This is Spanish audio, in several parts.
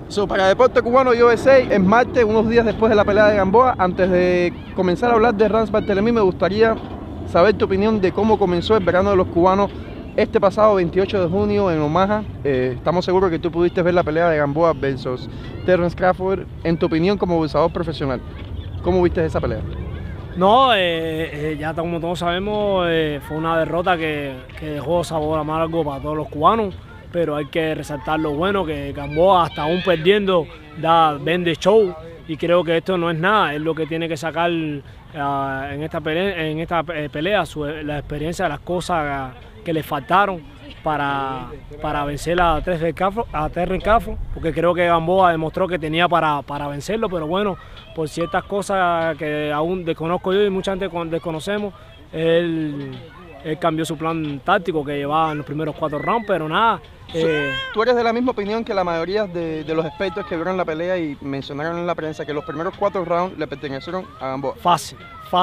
Para Deporte Cubano USA, es martes, unos días después de la pelea de Gamboa. Antes de comenzar a hablar de Rance Barthelemy, me gustaría saber tu opinión de cómo comenzó el verano de los cubanos este pasado 28 de junio en Omaha. Estamos seguros que tú pudiste ver la pelea de Gamboa versus Terence Crawford. En tu opinión, como boxeador profesional, ¿cómo viste esa pelea? No, ya como todos sabemos, fue una derrota que dejó sabor amargo para todos los cubanos, pero hay que resaltar lo bueno, que Gamboa, hasta aún perdiendo, vende show, y creo que esto no es nada, es lo que tiene que sacar en esta pelea la experiencia de las cosas que le faltaron para vencer a Terence Crawford, porque creo que Gamboa demostró que tenía para vencerlo, pero bueno, por ciertas cosas que aún desconozco yo y mucha gente desconocemos, él cambió su plan táctico que llevaba en los primeros 4 rounds, pero nada. ¿Tú eres de la misma opinión que la mayoría de los expertos que vieron la pelea y mencionaron en la prensa que los primeros 4 rounds le pertenecieron a Gamboa? Fácil.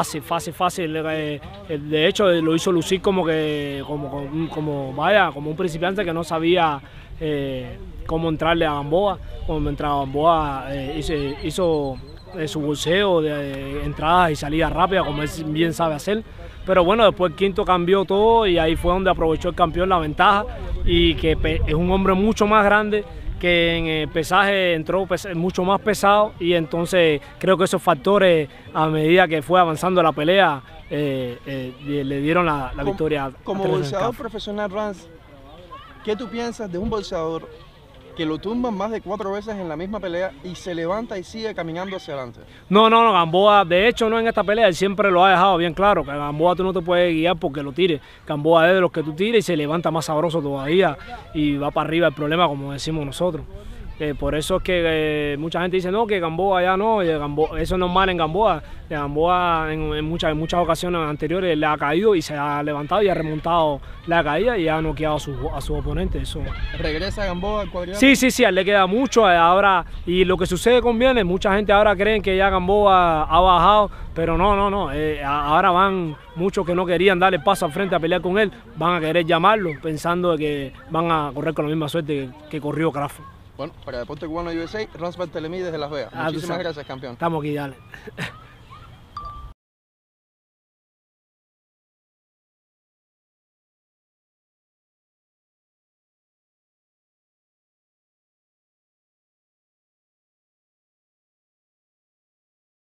De hecho, lo hizo lucir como un principiante que no sabía cómo entrarle a Gamboa. Cuando Gamboa hizo su boxeo de entradas y salidas rápidas, como él bien sabe hacer. Pero bueno, después el quinto cambió todo y ahí fue donde aprovechó el campeón la ventaja, y que es un hombre mucho más grande, que en el pesaje entró mucho más pesado, y entonces creo que esos factores, a medida que fue avanzando la pelea, le dieron la victoria. Como boxeador profesional, Rance, ¿qué tú piensas de un boxeador que lo tumban más de 4 veces en la misma pelea y se levanta y sigue caminando hacia adelante? No, Gamboa, de hecho, no en esta pelea, él siempre lo ha dejado bien claro, que a Gamboa tú no te puedes guiar porque lo tires. Gamboa es de los que tú tires y se levanta más sabroso todavía y va para arriba el problema, como decimos nosotros. Por eso es que mucha gente dice no, que Gamboa ya no, eso es normal en Gamboa. Gamboa en muchas ocasiones anteriores le ha caído y se ha levantado y ha remontado la caída y ha noqueado a su oponente. Eso. ¿Regresa Gamboa al cuadrilátero? Sí, a él le queda mucho ahora, y lo que sucede conviene, mucha gente ahora creen que ya Gamboa ha bajado, pero no, ahora van muchos que no querían darle paso al frente a pelear con él, van a querer llamarlo pensando de que van a correr con la misma suerte que corrió Crawford. Bueno, para Deporte Cubano USA, Rance Barthelemy desde Las Vegas. Muchísimas gracias, campeón. Estamos aquí, dale.